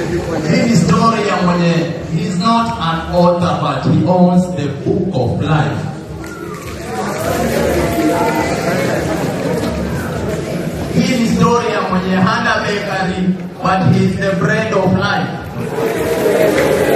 Hii story ya mwenye, he's not an author but he owns the book of life. Hii ni story ya mwenye hana bakery but he's the bread of life.